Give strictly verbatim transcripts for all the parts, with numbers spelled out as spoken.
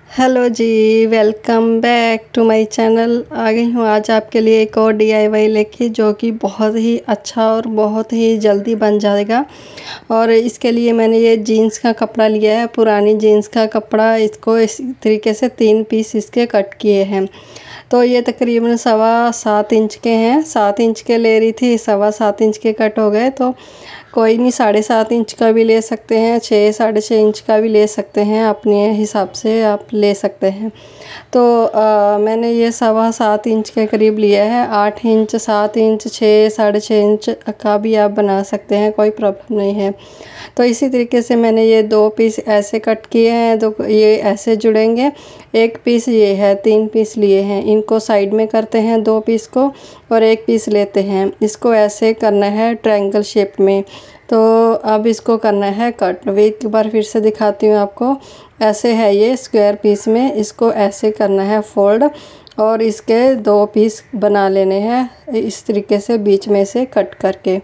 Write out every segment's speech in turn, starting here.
Hello जी, welcome back to my channel. आ गई हूँ आज आपके लिए एक और डीआईवाई लेके, जो कि बहुत ही अच्छा और बहुत ही जल्दी बन जाएगा। और इसके लिए मैंने ये जीन्स का कपड़ा लिया है, पुरानी जीन्स का कपड़ा। इसको इस तरीके से तीन पीस इसके कट किए हैं। तो ये तकरीबन सवा सात इंच के हैं। सात इंच के ले रही थी, सवा सात इंच के कट हो गए। तो कोई नहीं, साढ़े सात इंच का भी ले सकते हैं, छः साढ़े छः इंच का भी ले सकते हैं, अपने हिसाब से आप ले सकते हैं। तो आ, मैंने ये सवा सात इंच के करीब लिया है। आठ इंच, सात इंच, छः साढ़े छः इंच का भी आप बना सकते हैं, कोई प्रॉब्लम नहीं है। तो इसी तरीके से मैंने ये दो पीस ऐसे कट किए हैं, तो ये ऐसे जुड़ेंगे। एक पीस ये है, तीन पीस लिए हैं, इनको साइड में करते हैं दो पीस को, और एक पीस लेते हैं। इसको ऐसे करना है ट्रायंगल शेप में। तो अब इसको करना है कट। वे एक बार फिर से दिखाती हूँ आपको। ऐसे है ये स्क्वायर पीस में, इसको ऐसे करना है फोल्ड, और इसके दो पीस बना लेने हैं इस तरीके से बीच में से कट करके।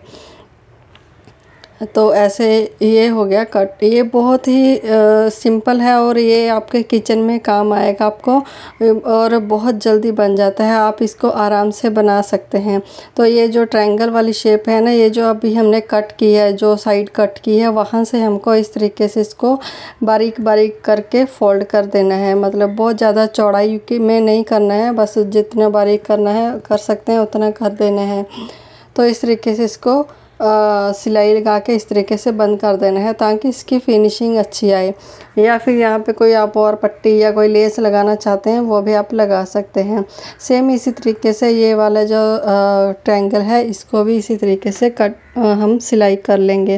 तो ऐसे ये हो गया कट। ये बहुत ही आ, सिंपल है, और ये आपके किचन में काम आएगा आपको, और बहुत जल्दी बन जाता है। आप इसको आराम से बना सकते हैं। तो ये जो ट्रायंगल वाली शेप है ना, ये जो अभी हमने कट की है, जो साइड कट की है, वहाँ से हमको इस तरीके से इसको बारीक बारीक करके फोल्ड कर देना है। मतलब बहुत ज़्यादा चौड़ाई में नहीं करना है, बस जितना बारीक करना है कर सकते हैं उतना कर देना है। तो इस तरीके से इसको सिलाई लगा के इस तरीके से बंद कर देना है, ताकि इसकी फिनिशिंग अच्छी आए। या फिर यहाँ पे कोई आप और पट्टी या कोई लेस लगाना चाहते हैं, वो भी आप लगा सकते हैं। सेम इसी तरीके से ये वाला जो ट्रायंगल है, इसको भी इसी तरीके से कट हम सिलाई कर लेंगे।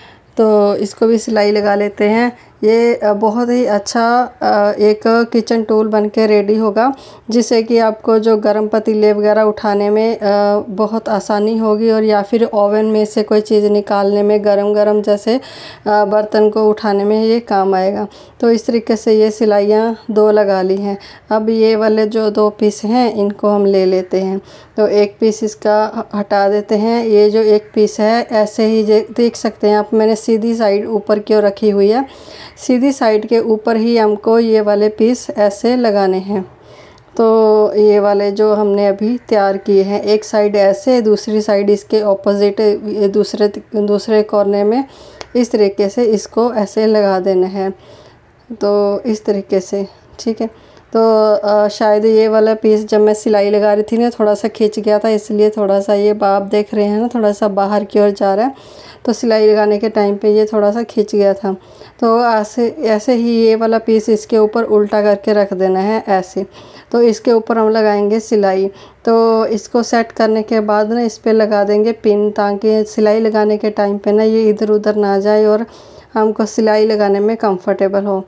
तो इसको भी सिलाई लगा लेते हैं। ये बहुत ही अच्छा एक किचन टूल बन के रेडी होगा, जिससे कि आपको जो गर्म पतीले वगैरह उठाने में बहुत आसानी होगी, और या फिर ओवन में से कोई चीज़ निकालने में, गरम गरम जैसे बर्तन को उठाने में ये काम आएगा। तो इस तरीके से ये सिलाइयाँ दो लगा ली हैं। अब ये वाले जो दो पीस हैं, इनको हम ले लेते हैं। तो एक पीस इसका हटा देते हैं। ये जो एक पीस है, ऐसे ही देख सकते हैं आप, मैंने सीधी साइड ऊपर की ओर रखी हुई है। सीधी साइड के ऊपर ही हमको ये वाले पीस ऐसे लगाने हैं। तो ये वाले जो हमने अभी तैयार किए हैं, एक साइड ऐसे, दूसरी साइड इसके ऑपोजिट दूसरे दूसरे कोने में इस तरीके से इसको ऐसे लगा देना है। तो इस तरीके से, ठीक है। तो आ, शायद ये वाला पीस जब मैं सिलाई लगा रही थी ना, थोड़ा सा खिंच गया था, इसलिए थोड़ा सा ये आप देख रहे हैं ना, थोड़ा सा बाहर की ओर जा रहा है। तो सिलाई लगाने के टाइम पे ये थोड़ा सा खिंच गया था। तो ऐसे ऐसे ही ये वाला पीस इसके ऊपर उल्टा करके रख देना है ऐसे। तो इसके ऊपर हम लगाएंगे सिलाई। तो इसको सेट करने के बाद ना, इस पर लगा देंगे पिन, ताकि सिलाई लगाने के टाइम पे ना ये इधर उधर ना जाए और हमको सिलाई लगाने में कंफर्टेबल हो।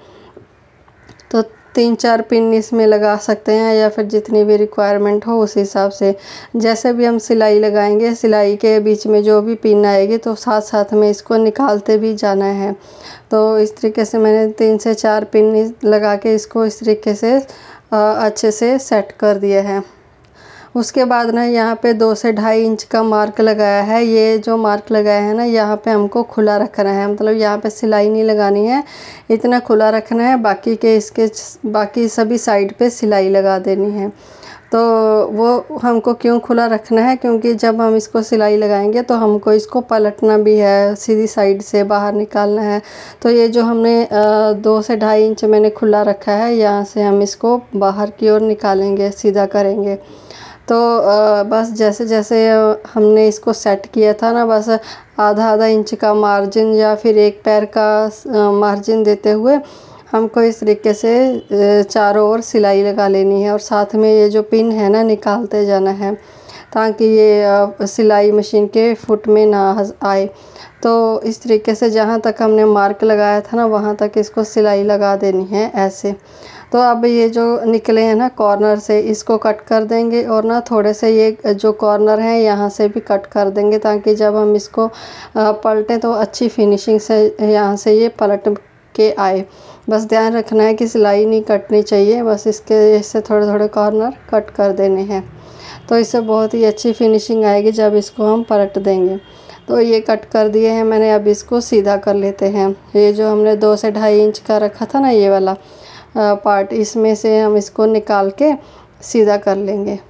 तो तीन चार पिन इसमें लगा सकते हैं, या फिर जितनी भी रिक्वायरमेंट हो उस हिसाब से। जैसे भी हम सिलाई लगाएंगे, सिलाई के बीच में जो भी पिन आएगी, तो साथ साथ में इसको निकालते भी जाना है। तो इस तरीके से मैंने तीन से चार पिन लगा के इसको इस तरीके से अच्छे से सेट कर दिया है। उसके बाद ना, यहाँ पे दो से ढाई इंच का मार्क लगाया है। ये जो मार्क लगाया है ना, यहाँ पे हमको खुला रखना है, मतलब यहाँ पे सिलाई नहीं लगानी है, इतना खुला रखना है। बाकी के इसके बाकी सभी साइड पे सिलाई लगा देनी है। तो वो हमको क्यों खुला रखना है, क्योंकि जब हम इसको सिलाई लगाएंगे तो हमको इसको पलटना भी है, सीधी साइड से बाहर निकालना है। तो ये जो हमने दो से ढाई इंच मैंने खुला रखा है, यहाँ से हम इसको बाहर की ओर निकालेंगे, सीधा करेंगे। तो बस जैसे जैसे हमने इसको सेट किया था ना, बस आधा आधा इंच का मार्जिन या फिर एक पैर का मार्जिन देते हुए हमको इस तरीके से चारों ओर सिलाई लगा लेनी है। और साथ में ये जो पिन है ना, निकालते जाना है, ताकि ये सिलाई मशीन के फुट में ना आए। तो इस तरीके से जहाँ तक हमने मार्क लगाया था ना, वहाँ तक इसको सिलाई लगा देनी है ऐसे। तो अब ये जो निकले हैं ना कॉर्नर से, इसको कट कर देंगे, और ना थोड़े से ये जो कॉर्नर हैं यहाँ से भी कट कर देंगे, ताकि जब हम इसको पलटें तो अच्छी फिनिशिंग से यहाँ से ये पलट के आए। बस ध्यान रखना है कि सिलाई नहीं कटनी चाहिए, बस इसके इससे थोड़े थोड़े कॉर्नर कट कर देने हैं। तो इससे बहुत ही अच्छी फिनिशिंग आएगी जब इसको हम पलट देंगे। तो ये कट कर दिए हैं मैंने, अब इसको सीधा कर लेते हैं। ये जो हमने दो से ढाई इंच का रखा था ना, ये वाला, पार्ट, इसमें से हम इसको निकाल के सीधा कर लेंगे।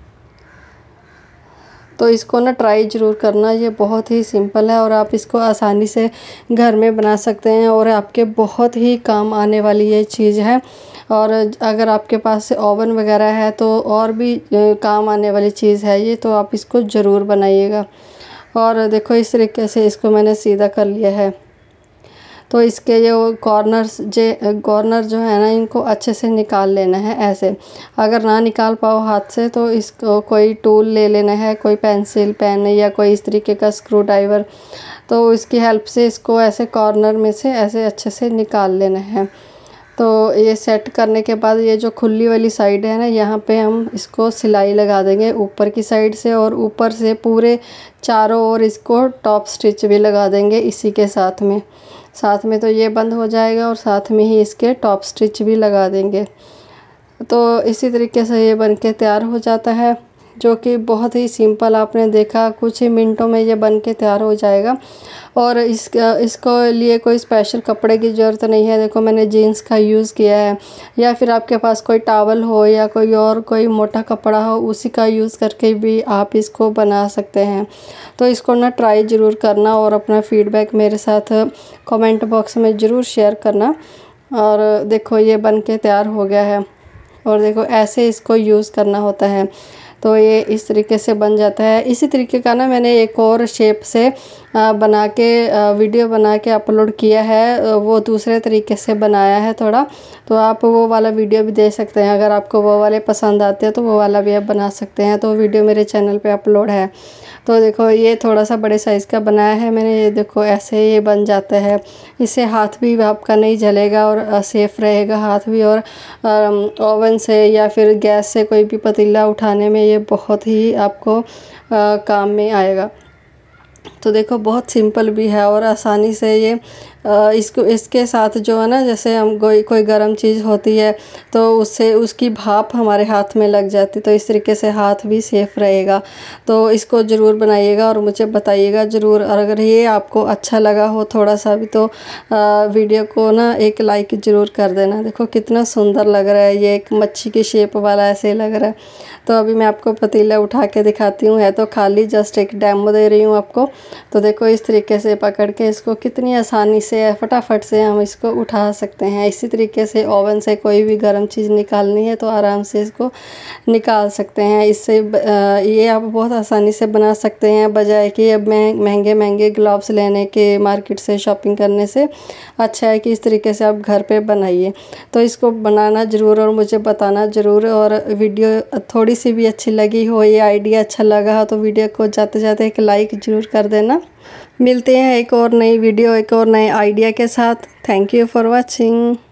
तो इसको ना ट्राई ज़रूर करना, ये बहुत ही सिंपल है और आप इसको आसानी से घर में बना सकते हैं और आपके बहुत ही काम आने वाली ये चीज़ है। और अगर आपके पास ओवन वगैरह है तो और भी काम आने वाली चीज़ है ये, तो आप इसको ज़रूर बनाइएगा। और देखो इस तरीके से इसको मैंने सीधा कर लिया है। तो इसके जो कॉर्नर्स जो कॉर्नर जो है ना, इनको अच्छे से निकाल लेना है ऐसे। अगर ना निकाल पाओ हाथ से तो इसको कोई टूल ले लेना है, कोई पेंसिल पेन या कोई इस तरीके का स्क्रू ड्राइवर, तो इसकी हेल्प से इसको ऐसे कॉर्नर में से ऐसे अच्छे से निकाल लेना है। तो ये सेट करने के बाद ये जो खुली वाली साइड है ना, यहाँ पे हम इसको सिलाई लगा देंगे ऊपर की साइड से, और ऊपर से पूरे चारों ओर इसको टॉप स्टिच भी लगा देंगे इसी के साथ में साथ में तो ये बंद हो जाएगा और साथ में ही इसके टॉप स्टिच भी लगा देंगे। तो इसी तरीके से ये बनके तैयार हो जाता है, जो कि बहुत ही सिंपल, आपने देखा कुछ ही मिनटों में ये बन के तैयार हो जाएगा। और इस इसको लिए कोई स्पेशल कपड़े की ज़रूरत नहीं है। देखो मैंने जीन्स का यूज़ किया है, या फिर आपके पास कोई टॉवल हो या कोई और कोई मोटा कपड़ा हो, उसी का यूज़ करके भी आप इसको बना सकते हैं। तो इसको ना ट्राई ज़रूर करना और अपना फीडबैक मेरे साथ कमेंट बॉक्स में ज़रूर शेयर करना। और देखो ये बन के तैयार हो गया है, और देखो ऐसे इसको यूज़ करना होता है। तो ये इस तरीके से बन जाता है। इसी तरीके का ना मैंने एक और शेप से बना के वीडियो बना के अपलोड किया है, वो दूसरे तरीके से बनाया है थोड़ा, तो आप वो वाला वीडियो भी देख सकते हैं। अगर आपको वो वाले पसंद आते हैं तो वो वाला भी आप बना सकते हैं, तो वीडियो मेरे चैनल पे अपलोड है। तो देखो ये थोड़ा सा बड़े साइज़ का बनाया है मैंने, ये देखो ऐसे ये बन जाता है। इससे हाथ भी आपका नहीं जलेगा और सेफ़ रहेगा हाथ भी, और ओवन से या फिर गैस से कोई भी पतीला उठाने में ये बहुत ही आपको आ, काम में आएगा। तो देखो बहुत सिंपल भी है और आसानी से ये आ, इसको इसके साथ जो है ना, जैसे हम कोई कोई गर्म चीज़ होती है तो उससे उसकी भाप हमारे हाथ में लग जाती, तो इस तरीके से हाथ भी सेफ़ रहेगा। तो इसको ज़रूर बनाइएगा और मुझे बताइएगा ज़रूर। और अगर ये आपको अच्छा लगा हो थोड़ा सा भी, तो आ, वीडियो को ना एक लाइक ज़रूर कर देना। देखो कितना सुंदर लग रहा है, ये एक मच्छी की शेप वाला ऐसे लग रहा है। तो अभी मैं आपको पतीला उठा के दिखाती हूँ, है तो खाली जस्ट एक डेमो दे रही हूँ आपको। तो देखो इस तरीके से पकड़ के इसको कितनी आसानी से फटाफट से हम इसको उठा सकते हैं। इसी तरीके से ओवन से कोई भी गर्म चीज़ निकालनी है तो आराम से इसको निकाल सकते हैं। इससे ये आप बहुत आसानी से बना सकते हैं, बजाय कि अब महंगे महंगे ग्लव्स लेने के मार्केट से शॉपिंग करने से अच्छा है कि इस तरीके से आप घर पे बनाइए। तो इसको बनाना ज़रूर और मुझे बताना ज़रूर। और वीडियो थोड़ी सी भी अच्छी लगी हो, ये आइडिया अच्छा लगा हो, तो वीडियो को जाते जाते एक लाइक ज़रूर कर देना। मिलते हैं एक और नई वीडियो एक और नए आइडिया के साथ। Thank you for watching.